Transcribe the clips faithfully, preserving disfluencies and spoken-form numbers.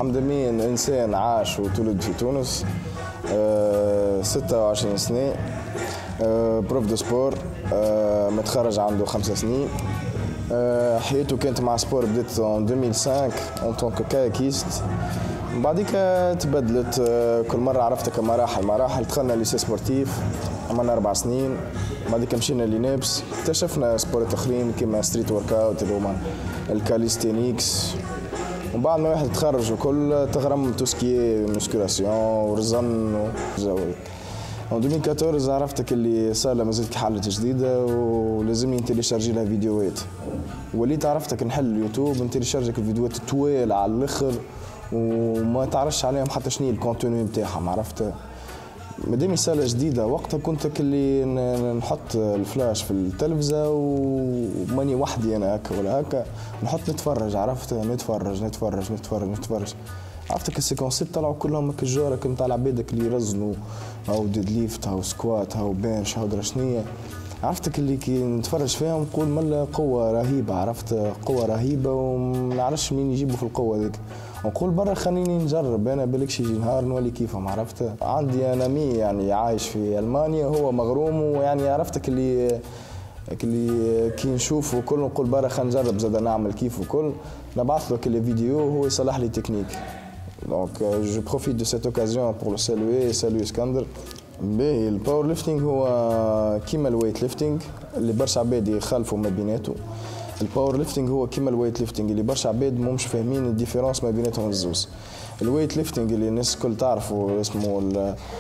دمين إنسان عاش وتولد في تونس، أه ستة وعشرين سنة، أه بروف دو سبور، أه متخرج عنده خمسة سنين. أه حياته كانت مع سبور بدات ان ألفين وخمسة اون طونك كاياكيست. من بعديك تبدلت، أه كل مرة عرفتك مراحل مراحل. دخلنا ليسي سبورتيف عملنا أربع سنين، بعديك مشينا لينابس، اكتشفنا سبورت اخرين كيما ستريت ورك اوت اللي هما الكاليستينيكس. ومن بعد ما واحد تخرج وكل تغرم توسكي موسكولاسيون ورزن وزاوية. en ألفين وأربعطاش عرفتك اللي صار مازالت حالة جديدة ولازمني نتيليشارجي لها فيديوهات. وليت عرفتك نحل اليوتيوب نتيليشارجي الفيديوهات طوال على الاخر وما تعرفش عليهم حتى شنو الكونتوني نتاعهم. عرفت مادام رسالة جديدة وقتها كنت اللي نحط الفلاش في التلفزة وماني وحدي انا هكا ولا هكا نحط نتفرج. عرفت نتفرج نتفرج نتفرج نتفرج عرفتك السيكونسات طلعوا كلهم هكا الجارك نتاع العبادك اللي يرزنوا هاو ديد ليفت هاو سكوات هاو بنش هاو درا شنيا. عرفتك اللي كي نتفرج فيهم نقول ملا قوة رهيبة. عرفت قوة رهيبة ومنعرفش مين يجيبوا في القوة ذيك. نقول برا خليني نجرب انا بالك يجي نهار نولي كيفهم. عرفت عندي انا مي يعني عايش في المانيا هو مغروم ويعني عرفتك اللي اللي كي نشوف وكل نقول برا خلينا نجرب زاد نعمل كيف وكل نبعث له كل فيديو وهو يصلح لي تكنيك. دونك جو بروفيت دو سيت اوكازيون بور لو سالوي سالوي اسكندر. باهي الباور ليفتينغ هو كيما الويت ليفتينغ اللي برشا عباد يخالفوا ما بيناتو. الباور ليفتينغ هو كيما الويت ليفتينغ اللي برشا عباد مش فاهمين الديفيرونس ما بيناتهم الزوز. الويت ليفتينغ اللي الناس الكل تعرفوا اسمه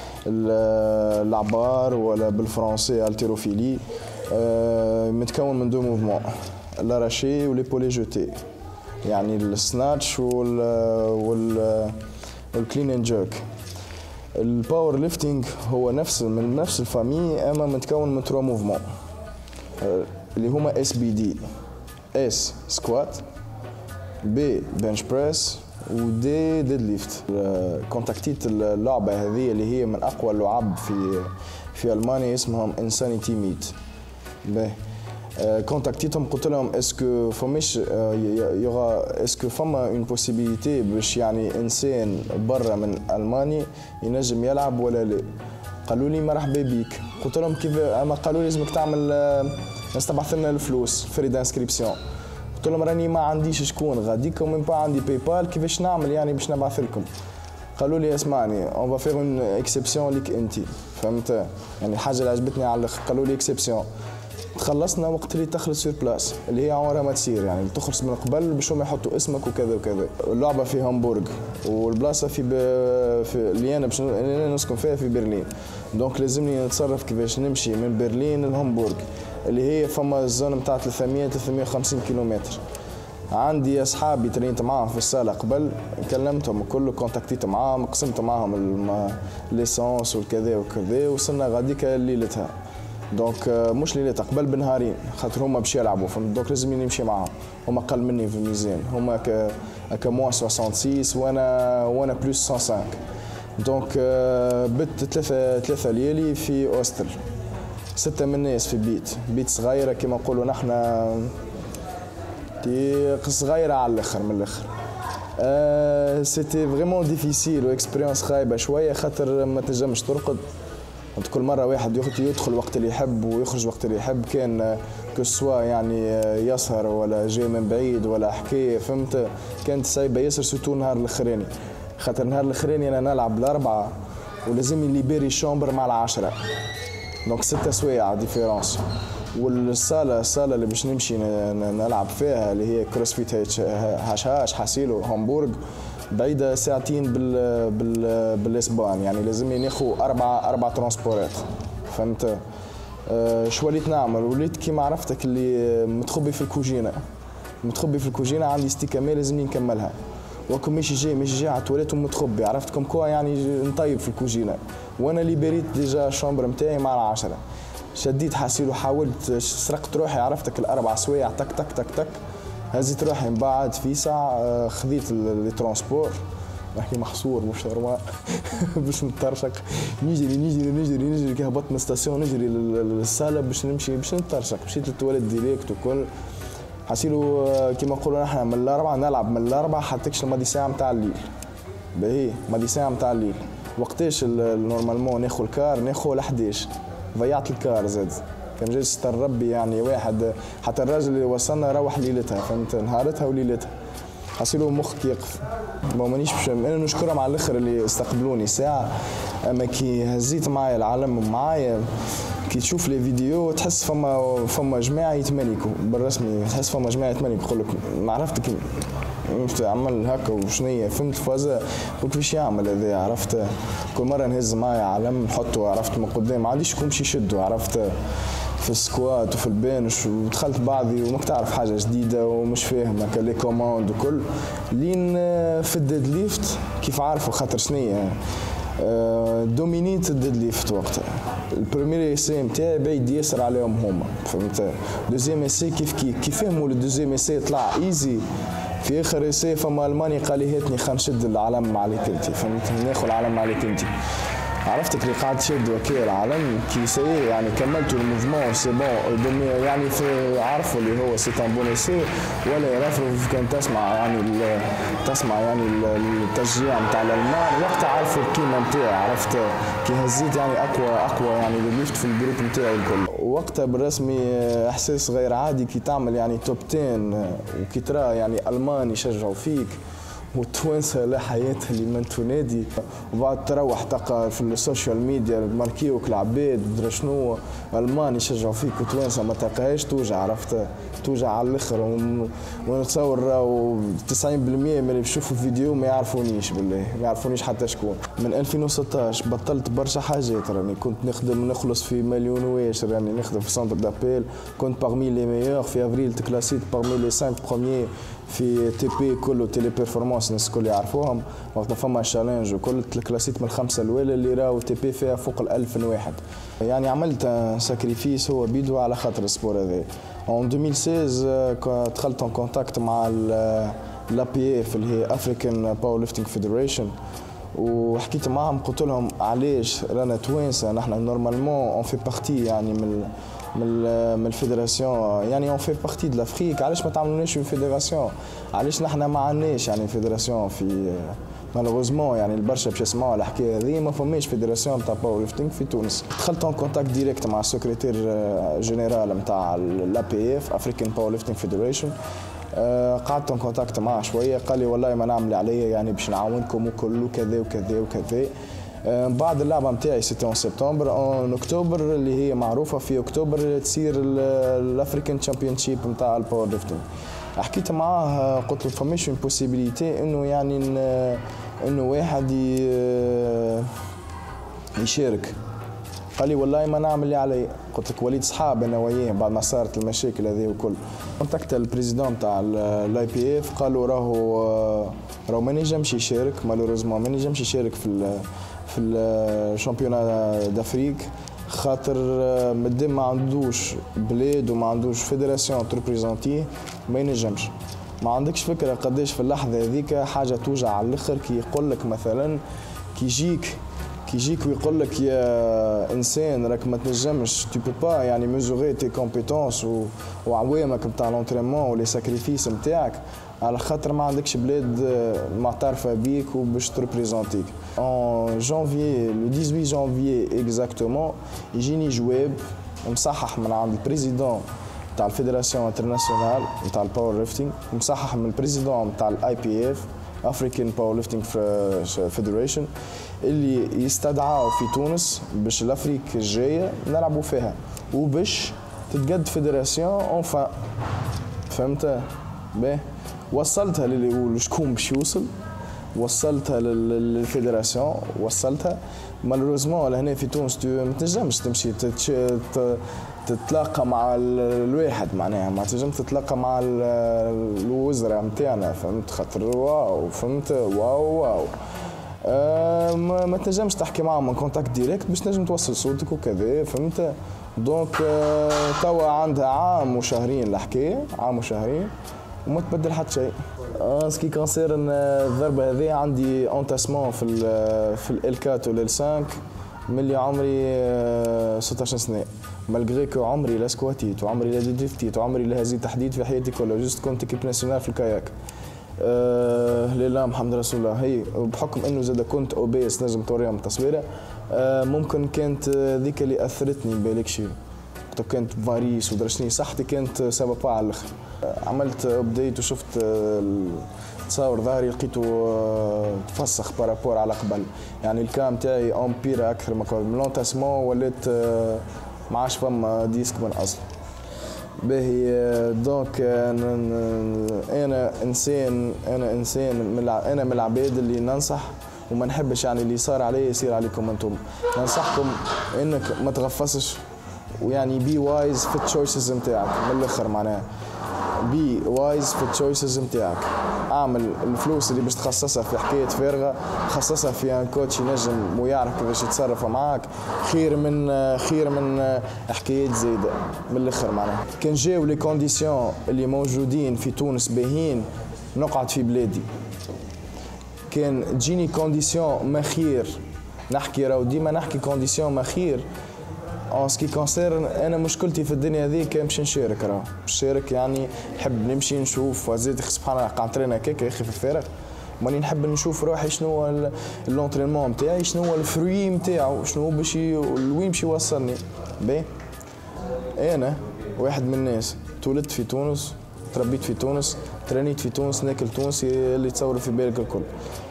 العبار ولا بالفرنسي التيروفيلي، متكون من دو موفمون لاراشي وليبولي جوتي، يعني السناتش وال وال والكلين اند جيرك. الباور ليفتينغ هو نفس من نفس الفامي اما متكون من تروا موفمون اللي هما اس بي دي. اس سكوات، بي بنش بريس، ودي ديد ليفت. كونتاكتيت اللعبه هذه اللي هي من اقوى اللعب في في المانيا اسمهم انسانيتي ميت. باهي كونتاكتيتهم قلت لهم اسكو فماش يغا اسكو فما اون بوسيبيليتي باش يعني انسان برا من المانيا ينجم يلعب ولا لا. قالوا لي مرحبا بيك. قلت لهم كيف؟ اما قالوا لي لازمك تعمل نستبعث لنا الفلوس فري دانسكريبسيون. قلت لهم راني ما عنديش شكون غاديكم من با عندي باي بال كيفاش نعمل يعني باش نبعث لكم. قالوا لي اسمعني اون فا فير اون اكسبسيون ليك انت فهمت يعني الحاجه اللي عجبتني على الاخر. قالوا لي اكسبسيون تخلصنا وقت اللي تخلص سور بلاس اللي هي عمرها ما تصير يعني تخلص من قبل باش هما يحطوا اسمك وكذا وكذا. اللعبه في هامبورغ والبلاصه في ب... في اللي انا باش انا نسكن فيها في برلين. دونك لازمني نتصرف كيفاش نمشي من برلين لهامبورغ اللي هي فما الزون نتاع ثلاثمية ثلاثمية وخمسين كيلومتر. عندي اصحابي ترينت معاهم في الصاله قبل كلمتهم كله كونتاكتيت معاهم قسمت معاهم ليسونس والكذا وكذا وصلنا غاديك ليلتها. دونك مش ليلتها قبل بنهارين خاطر هما باش يلعبوا فهمت. دونك لازمني نمشي معاهم. هما اقل مني في الميزان هما ك هكا موان ستة وستين وانا وانا بلوس مية وخمسة. دونك بت ثلاثه ثلاثه ليالي في اوستل. سته من الناس في بيت بيت صغيره كما نقولوا نحنا كي صغيره على الاخر من الاخر. أه سيتي فريمون ديفيسيل واكسبيريونس خايبه شويه خاطر ما تنجمش ترقد. كل مره واحد يدخل وقت اللي يحب ويخرج وقت اللي يحب كان كسوا يعني يسهر ولا جاي من بعيد ولا حكايه فهمت. كانت صعيبه ياسر سوتو النهار الاخراني خاطر النهار الاخراني انا نلعب الاربعه ولازم ليبيري شومبر مع العشره. دونك ستة سوايع ديفيرونس. والصاله الصاله اللي باش نمشي نلعب فيها اللي هي كروسفيت هاش هاش حاسيلو هامبورغ بعيده ساعتين بال بال بالاسبان يعني لازمني ناخذ اربعه اربع ترونسبورات فهمت. أه شو وليت نعمل؟ وليت كيما عرفتك اللي متخبي في الكوجينه متخبي في الكوجينه عندي ستيكامي لازمني نكملها. وكم ماشي جاي ماشي جاي على التواليت ومتخبي عرفتكم كوا يعني نطيب في الكوجينه وانا ليبريت ديجا الشومبر نتاعي مع العشره. شديت حاسيلو حاولت سرقت روحي عرفتك الاربع سوايع تك تك تك تك هزيت روحي من بعد في ساعه خذيت لي ترونسبور نحكي محصور مش نورمال باش نترشق نجري نجري نجري نجري كي هبطت من الستاسيون نجري للصاله باش نمشي باش نترشق. مشيت للتواليت ديريكت وكل حاسيلو كيما نقولوا نحن من الاربعه نلعب من الاربعه حتى كش الماضي ساعه نتاع الليل باهي مالي ساعه نتاع الليل. وقتاش نورمالمون ناخذ الكار؟ ناخذ الحداش، ضيعت الكار زاد. كان جاي ستر ربي يعني واحد، حتى الراجل اللي وصلنا روح ليلتها، فهمت، نهارتها وليلتها. حسيلو مخك يقف. مانيش باش انا نشكرهم على الاخر اللي استقبلوني ساعه، اما كي هزيت معايا العالم معايا، كي تشوف لي فيديو تحس فما فما جماعه يتمنيكوا بالرسمي، تحس فما جماعه يتمنيكوا. يقول لك ما عرفتك كيف عمل هكا وشنية، فهمت فازا قلت واش يعمل هذا، عرفت. كل مره نهز معايا علم نحطه، عرفت، من قدام ما عنديش كون باش يشدوا، عرفت، في السكوات وفي البنش. ودخلت بعضي وماك تعرف حاجه جديده ومش فاهم هكا لي كوموند وكل. لين في الديد ليفت كيف عارفوا خاطر شنية دومينيت الديد ليفت وقتها. البروميير اسي نتاعي بعيد ياسر عليهم هما، فهمت. دوزيام اسي كيف كيف كيف فهموا الدوزيام اسي طلع ايزي. في اخر اسي فما الماني قال لي هاتني خلينا نشد العلم عليك انت، فهمت، ناخذ العلم عليك انت. عرفتك اللي قاعد تشد وكيل العالم كي سي يعني كملتوا الموفمون سي بون يعني في عرفوا اللي هو سي ان بون اسي ولا يرفرف. كان تسمع يعني تسمع يعني التشجيع نتاع الالمان وقتها عرفوا القيمه نتاعي، عرفت كي هزيت يعني اقوى اقوى يعني الليفت في الجروب نتاعي الكل. وقتها بالرسمي احساس غير عادي كي تعمل يعني توب عشرة وكي ترى يعني المان يشجعوا فيك والتوانسه لا حياه لمن تنادي. وبعد تروح تلقى في السوشيال ميديا ماركيوك العباد مدري شنو المان يشجعوا فيك وتوانسه ما تلقاهاش، توجع، عرفت، توجع على الاخر. ونتصور راهو تسعين بالمئة من اللي بيشوفوا الفيديو ما يعرفونيش، بالله ما يعرفونيش حتى شكون. من ألفين وستطاش بطلت برشا حاجات، راني كنت نخدم نخلص في مليون واش، راني نخدم في سنتر دابيل، كنت باغمي لي ميور في افريل تكلاسيت باغمي لي خمسة بروميير في تي بي كله تيلي بيرفورمانس، الناس الكل يعرفوهم. وقتها فما شالنج وكل تكلاسيت من الخمسه الاولى اللي راهو تي بي فيها فوق الألف واحد. يعني عملت ساكريفيس هو بيدو على خاطر السبور هذا. en ألفين وستة عشر دخلت en كونتاكت مع لا بي اف اللي هي افريكان باور ليفتنج فيدريشن، وحكيت معهم قلت لهم علاش رانا توانسه نحن نورمالمون اون في بارتي يعني من من من الفيدراسيون، يعني اون في بارتي دو لافريك، علاش ما تعملوناش في فيدراسيون؟ علاش نحن ما عندناش يعني فيدراسيون في مالوغوزمون يعني البرشا باش يسمعوا الحكايه هذه ما فماش فيدراسيون تاع باور ليفتنج في تونس. دخلت ان كونتاكت ديريكت مع السكرتير جينيرال نتاع لا بي اف افريكان باور ليفتنج فيدريشن، قعدت ان كونتاكت معاه شويه، قال لي والله ما نعمل عليا يعني باش نعاونكم وكل وكذا وكذا وكذا. بعد اللعبه نتاعي سيتي اون سبتمبر، اون اكتوبر اللي هي معروفه في اكتوبر تصير الافريكان تشامبيونشيب نتاع الباور ليفتنج. حكيت معاه قلت له فماش اون بوسيبيليتي انه يعني انه واحد يشارك. قال لي والله ما نعمل اللي علي. قلت لك وليد صحاب انا وياه بعد ما صارت المشاكل هذه وكل. كونتاكت البريزيدون تاع الاي بي اف قالوا راهو راهو ما نجمش يشارك، مالوريزمون ما نجمش يشارك في ال في الشامبيونا دافريك خاطر مادام ما عندوش بلاد وما عندوش فيدراسيون تريبريزونتيه ما ينجمش. ما عندكش فكره قداش في اللحظه هذيك حاجه توجع على الاخر كي يقول لك مثلا كي يجيك كي يجيك ويقول لك يا انسان راك ما تنجمش تو بو با يعني ميزوري تي كومبيتونس وعوامك نتاع لونترينمون ولي ساكريفيس نتاعك على خاطر ما عندكش بلاد معترفه بيك وباش تريبريزونتيك. ان جانفيي لو ثمانية عشر جانفيي اكزاكتومون يجيني جواب مصحح من عند البريزيدون تاع الفيدراسيون انترناسيونال نتاع الباور ليفتنج، مصحح من البريزيدون تاع الاي بي اف افريكان باور ليفتنج فيدريشن اللي يستدعوا في تونس باش الافريك الجايه نلعبوا فيها وباش تتقد فيدراسيون اونفان. فهمت؟ باهي وصلتها للي يقول شكون باش يوصل، وصلتها للفيدراسيون، وصلتها مالوروزمون لهنا في تونس ما تنجمش تمشي تتلاقى مع الواحد، معناها ما تنجم تتلاقى مع الوزراء نتاعنا، فهمت؟ خاطر واو، فهمت؟ واو واو أه ما تنجمش تحكي معهم من كونتاكت ديريكت باش تنجم توصل صوتك وكذا، فهمت؟ دونك أه توا عندها عام وشهرين الحكايه، عام وشهرين وما تبدل حتى شيء. ان سكي كونسيرن الضربه هذه عندي اونتاسمون في ال في ال أربعة وال خمسة ملي عمري ستة عشر سنه، مالغري كو عمري لا سكواتيت وعمري لا درفتيت وعمري لا هزيت تحديد في حياتي كلها، جوست كنت كيب ناسيونال في الكاياك. آه لله محمد رسول الله. هي بحكم انه زاد كنت اوبيس نجم توريهم التصويره، آه ممكن كانت ذيك اللي اثرتني بالك شيء، كنت فاريس ودرشني صحتي كانت سبب على الاخر. عملت ابديت وشفت تصاور ظهري لقيته تفسخ بارابور على قبل، يعني الكام تاعي امبير اكثر ما كان لونتاسمون، وليت ما عادش فما ديسك من اصل. باهي دونك انا انسان انا انسان من انا من العباد اللي ننصح وما نحبش يعني اللي صار علي يصير عليكم انتم. ننصحكم انك ما تغفصش، ويعني بي وايز في التشويسز نتاعك من الاخر، معناها بي وايز في التشويسز نتاعك. اعمل الفلوس اللي باش تخصصها في حكايه فارغه، خصصها في ان كوتش ينجم ويعرف كيفاش يتصرف معاك، خير من خير من حكايات زايده من الاخر. معناها كان جاو لي كونديسيون اللي موجودين في تونس باهيين نقعد في بلادي، كان تجيني كونديسيون ما خير نحكي، راهو ديما نحكي كونديسيون ما خير. ان سكي كونسيرن انا مشكلتي في الدنيا هذيك باش نشارك، راه باش نشارك يعني نحب نمشي نشوف زيد سبحان الله قاعدين هكاك يا اخي في الفارغ، ماني نحب نشوف روحي شنو هو اللونترينمون نتاعي، شنو هو الفروي نتاعو، شنو باش وين باش يوصلني. باهي انا واحد من الناس تولدت في تونس، تربيت في تونس، ترانيت في تونس، ناكل تونسي اللي تصور في بالك الكل.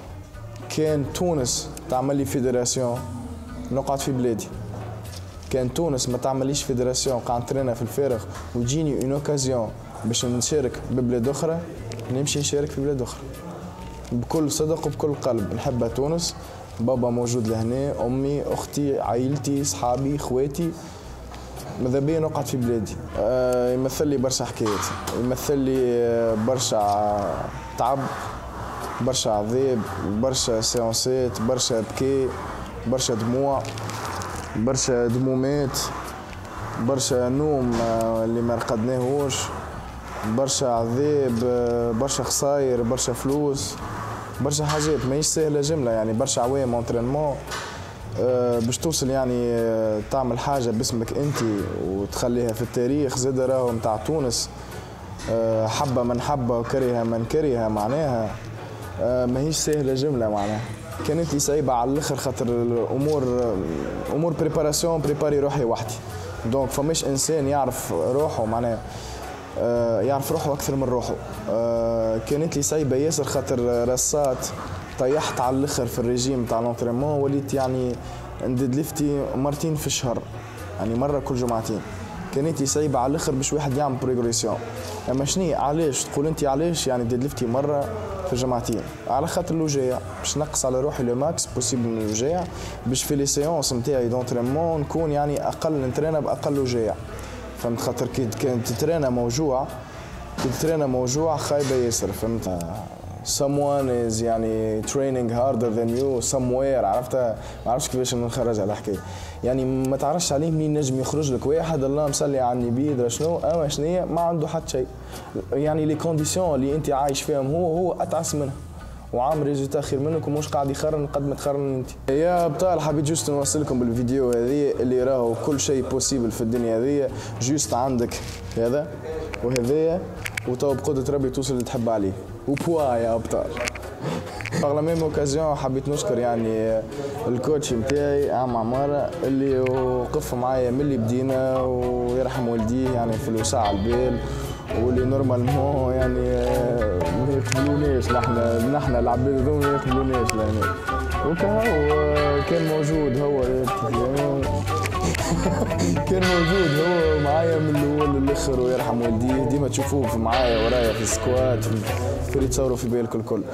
كان تونس تعمل لي فيدراسيون نقعد في بلادي، كان تونس ما تعمليش فيدراسيون قاعد نترينا في الفارغ وتجيني اون اوكازيون باش نشارك ببلاد اخرى، نمشي نشارك في بلاد اخرى بكل صدق وبكل قلب. نحب تونس، بابا موجود لهنا، امي، اختي، عائلتي، صحابي، خواتي، ماذا بيا نقعد في بلادي. أه يمثل لي برشا حكايات، يمثل لي برشا تعب، برشا عذاب، برشا سيونسات، برشا بكي، برشا دموع، برشا دمومات، برشا نوم اللي ما رقدناهوش، برشا عذاب، برشا خساير، برشا فلوس، برشا حاجات ماهيش سهله جمله، يعني برشا عوام اونترينمون أه باش توصل يعني تعمل حاجه باسمك انت وتخليها في التاريخ. زاد راهو نتاع تونس أه حبه من حبه وكرهها من كرهها، معناها أه ماهيش سهله جمله. معناها كانت لي صعيبه على الاخر خاطر الامور امور بريباراسيون بريباري روحي وحدي، دونك فماش انسان يعرف روحه، معناها آه يعرف روحه اكثر من روحه. آه كانت لي صعيبه ياسر خاطر رصات طيحت على الاخر في الريجيم تاع لونترينمون، وليت يعني نديد ليفتي مرتين في الشهر، يعني مره كل جمعتين. كانت لي صعيبه على الاخر باش واحد يعمل بروغريسيون. اما شني علاش تقول انت علاش يعني ديد ليفتي مره في جمعتين؟ على خاطر الوجاية، باش نقص على روحي لو ماكس بوسيبل من الوجاية، باش في لي سيونس نتاعي دونترينمون نكون يعني اقل نترينا باقل وجاية. فهمت؟ خاطر كي كانت تترينا موجوع كي تترينا موجوع خايبه ياسر. فهمت؟ someone is يعني training harder than you somewhere، عرفتها؟ ما عرفتش كيفاش نخرج على الحكايه، يعني ما تعرفش عليه منين نجم يخرج لك واحد الله مصلي على النبي درا شنو، اما شنيا ما عنده حتى شيء، يعني لي كونديسيون اللي انت عايش فيهم هو هو اتعس منها وعامل ريزولتا خير منك ومش قاعد يخرن قد ما تخرن انت. يا ابطال حبيت جوست نوصل لكم بالفيديو هذه اللي راهو كل شيء بوسيبل في الدنيا هذه، جوست عندك هذا وهذايا وتو بقدرة ربي توصل اللي تحب عليه وبوا يا ابطال. باغ لا ميم اوكازيون حبيت نشكر يعني الكوتش نتاعي عم عمارة اللي وقف معايا من اللي بدينا ويرحم والديه يعني في الوسع البال، واللي نورمالمون يعني ما يقبلوناش، نحن نحن العباد هذوما ما يقبلوناش لهنا. وكان كان موجود هو كان موجود هو معايا من الاول للاخر ويرحم والديه، ديما تشوفوه معايا ورايا في السكواد في اللي تصوروا في بالك الكل.